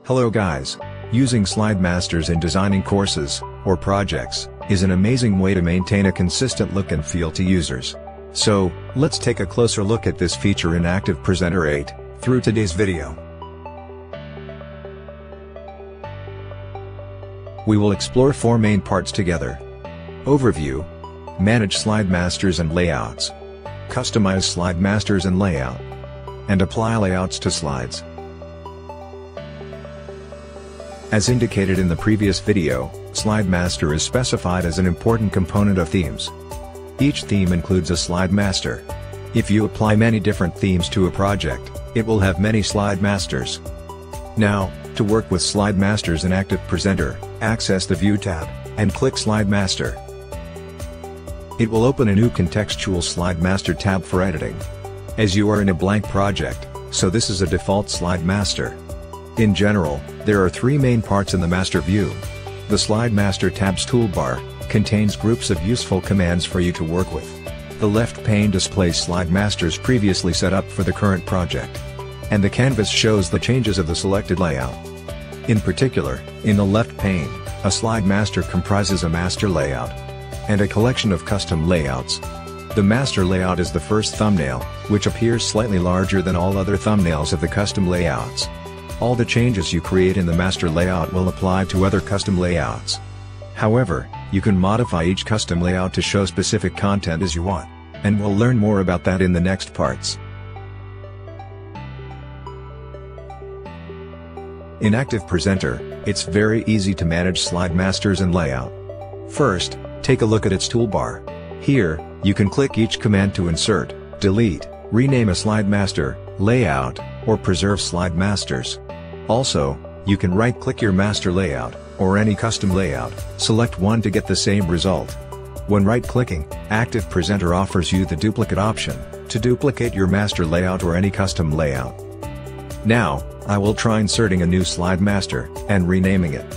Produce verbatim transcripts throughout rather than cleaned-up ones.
Hello guys! Using slide masters in designing courses, or projects, is an amazing way to maintain a consistent look and feel to users. So, let's take a closer look at this feature in ActivePresenter eight, through today's video. We will explore four main parts together. Overview. Manage slide masters and layouts. Customize slide masters and layout. And apply layouts to slides. As indicated in the previous video, Slide Master is specified as an important component of themes. Each theme includes a slide master. If you apply many different themes to a project, it will have many slide masters. Now, to work with slide masters in ActivePresenter, access the View tab, and click Slide Master. It will open a new contextual Slide Master tab for editing. As you are in a blank project, so this is a default slide master. In general, there are three main parts in the master view. The Slide Master tab's toolbar contains groups of useful commands for you to work with. The left pane displays slide masters previously set up for the current project. And the canvas shows the changes of the selected layout. In particular, in the left pane, a slide master comprises a master layout and a collection of custom layouts. The master layout is the first thumbnail, which appears slightly larger than all other thumbnails of the custom layouts. All the changes you create in the master layout will apply to other custom layouts. However, you can modify each custom layout to show specific content as you want, and we'll learn more about that in the next parts. In ActivePresenter, it's very easy to manage slide masters and layout. First, take a look at its toolbar. Here, you can click each command to insert, delete, rename a slide master, layout, or preserve slide masters. Also, you can right-click your master layout, or any custom layout, select one to get the same result. When right-clicking, ActivePresenter offers you the duplicate option, to duplicate your master layout or any custom layout. Now, I will try inserting a new slide master, and renaming it.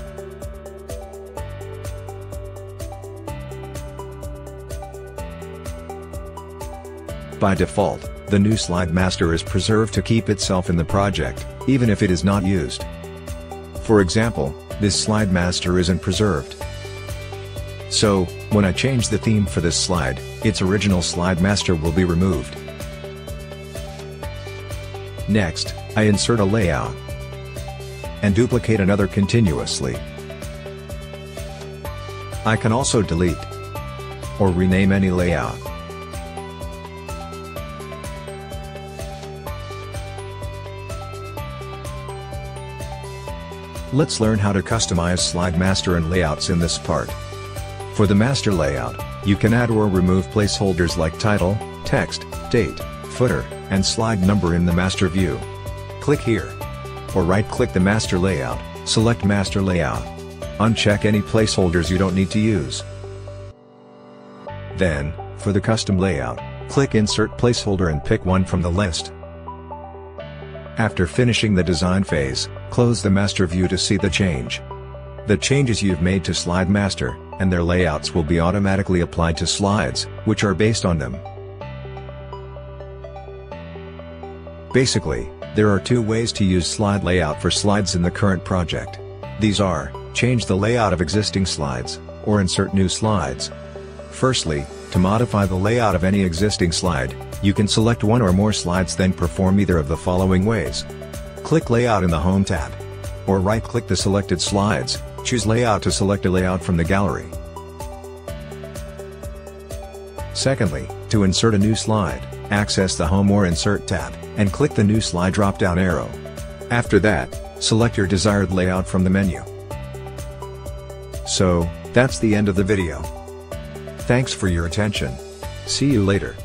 By default, the new slide master is preserved to keep itself in the project, even if it is not used. For example, this slide master isn't preserved. So, when I change the theme for this slide, its original slide master will be removed. Next, I insert a layout and duplicate another continuously. I can also delete or rename any layout. Let's learn how to customize slide master and layouts in this part. For the master layout, you can add or remove placeholders like title, text, date, footer, and slide number in the master view. Click here. Or right-click the master layout, select master layout. Uncheck any placeholders you don't need to use. Then, for the custom layout, click Insert Placeholder and pick one from the list. After finishing the design phase, close the master view to see the change. The changes you've made to slide master, and their layouts will be automatically applied to slides, which are based on them. Basically, there are two ways to use slide layout for slides in the current project. These are, change the layout of existing slides, or insert new slides. Firstly, to modify the layout of any existing slide, you can select one or more slides, then perform either of the following ways. Click Layout in the Home tab. Or right-click the selected slides, choose Layout to select a layout from the gallery. Secondly, to insert a new slide, access the Home or Insert tab, and click the New Slide drop-down arrow. After that, select your desired layout from the menu. So, that's the end of the video. Thanks for your attention. See you later.